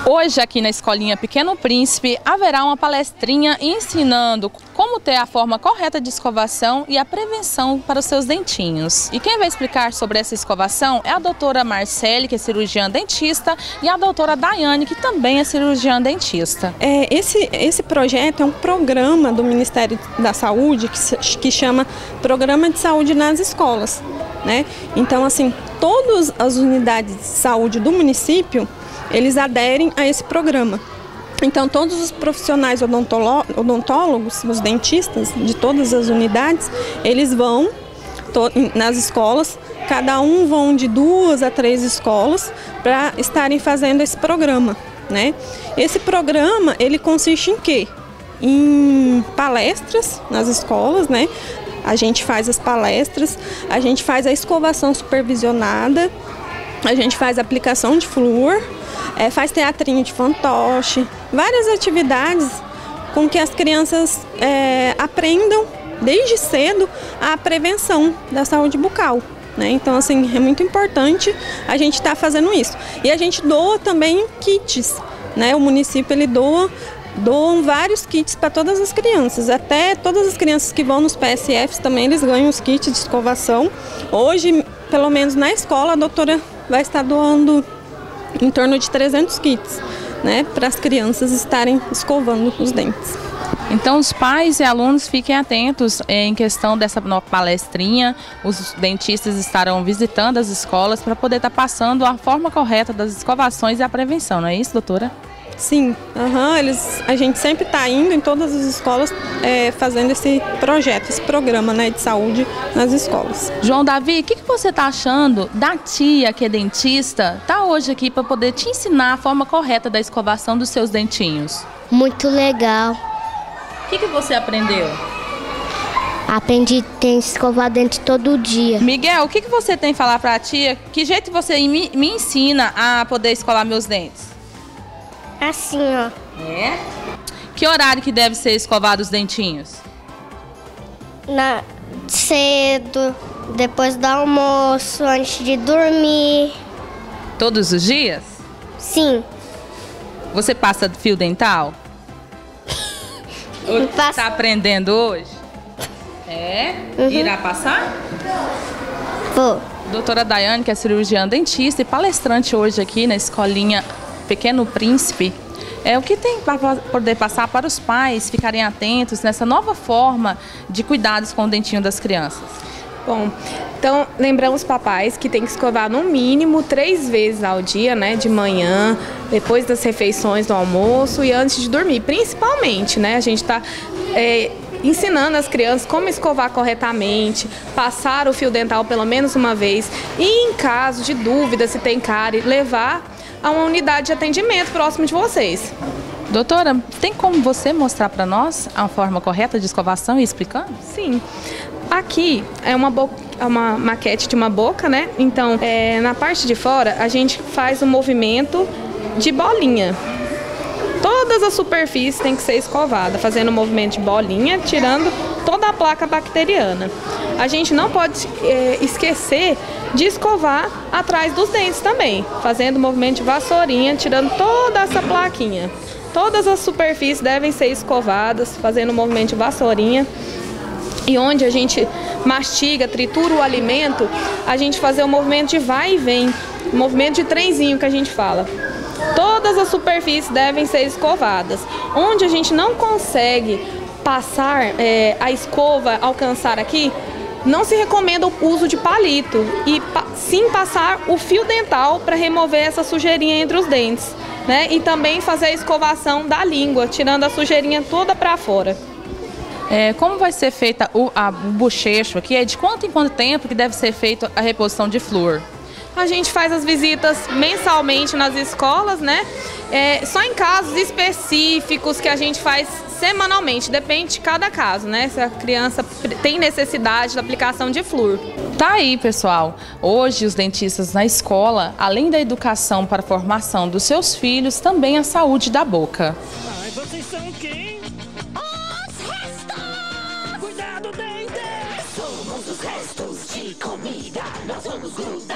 Hoje aqui na Escolinha Pequeno Príncipe haverá uma palestrinha ensinando como ter a forma correta de escovação e a prevenção para os seus dentinhos. E quem vai explicar sobre essa escovação é a doutora Marcele, que é cirurgiã dentista, e a doutora Daiane, que também é cirurgiã dentista. Esse projeto é um programa do Ministério da Saúde que chama Programa de Saúde nas Escolas, né? Então, assim, todas as unidades de saúde do município, eles aderem a esse programa. Então, todos os profissionais odontólogos, os dentistas de todas as unidades, eles vão nas escolas, cada um vão de 2 a 3 escolas para estarem fazendo esse programa, né? Esse programa, ele consiste em quê? Em palestras nas escolas, né? A gente faz as palestras, a gente faz a escovação supervisionada, a gente faz a aplicação de flúor, faz teatrinho de fantoche, várias atividades com que as crianças aprendam desde cedo a prevenção da saúde bucal, né? Então, assim, é muito importante a gente estar fazendo isso. E a gente doa também kits, né? O município, ele doam vários kits para todas as crianças, até todas as crianças que vão nos PSFs também, eles ganham os kits de escovação. Hoje, pelo menos na escola, a doutora vai estar doando em torno de 300 kits, né, para as crianças estarem escovando os dentes. Então, os pais e alunos fiquem atentos em questão dessa palestrinha. Os dentistas estarão visitando as escolas para poder estar passando a forma correta das escovações e a prevenção, não é isso, doutora? Sim, a gente sempre está indo em todas as escolas fazendo esse projeto, esse programa, né, de saúde nas escolas. João Davi, o que você está achando da tia que é dentista, está hoje aqui para poder te ensinar a forma correta da escovação dos seus dentinhos? Muito legal. O que você aprendeu? Aprendi que tem que escovar dente todo dia. Miguel, o que você tem que falar para a tia? Que jeito você me ensina a poder escovar meus dentes? Assim, ó. Que horário que deve ser escovado os dentinhos? Cedo, depois do almoço, antes de dormir. Todos os dias? Sim. Você passa fio dental? Está aprendendo hoje? Uhum. Irá passar? Vou. Doutora Daiane, que é cirurgiã dentista e palestrante hoje aqui na Escolinha Pequeno Príncipe, o que tem para poder passar para os pais ficarem atentos nessa nova forma de cuidados com o dentinho das crianças? Bom, então lembramos papais que tem que escovar no mínimo 3 vezes ao dia, né? De manhã, depois das refeições do almoço e antes de dormir, principalmente, né? A gente está ensinando as crianças como escovar corretamente, passar o fio dental pelo menos uma vez e, em caso de dúvida se tem cárie, levar a uma unidade de atendimento próximo de vocês. Doutora, tem como você mostrar para nós a forma correta de escovação e explicando? Sim. Aqui é uma maquete de uma boca, né? Então, na parte de fora, a gente faz um movimento de bolinha. Todas as superfícies têm que ser escovadas, fazendo um movimento de bolinha, tirando toda a placa bacteriana. A gente não pode esquecer de escovar atrás dos dentes também, fazendo um movimento de vassourinha, tirando toda essa plaquinha. Todas as superfícies devem ser escovadas, fazendo um movimento de vassourinha. E onde a gente mastiga, tritura o alimento, a gente fazer um movimento de vai e vem, um movimento de trenzinho que a gente fala. Todas as superfícies devem ser escovadas. Onde a gente não consegue passar a escova, alcançar aqui, não se recomenda o uso de palito e sim passar o fio dental para remover essa sujeirinha entre os dentes, né? E também fazer a escovação da língua, tirando a sujeirinha toda para fora. Como vai ser feita o bochecho aqui? De quanto em quanto tempo que deve ser feita a reposição de flúor? A gente faz as visitas mensalmente nas escolas, né? Só em casos específicos que a gente faz semanalmente, depende de cada caso, né? Se a criança tem necessidade da aplicação de flúor. Tá aí, pessoal. Hoje os dentistas na escola, além da educação para a formação dos seus filhos, também a saúde da boca. Ai, vocês são quem? Os restos! Cuidado, dente! Somos os restos de comida, nós vamos grudar.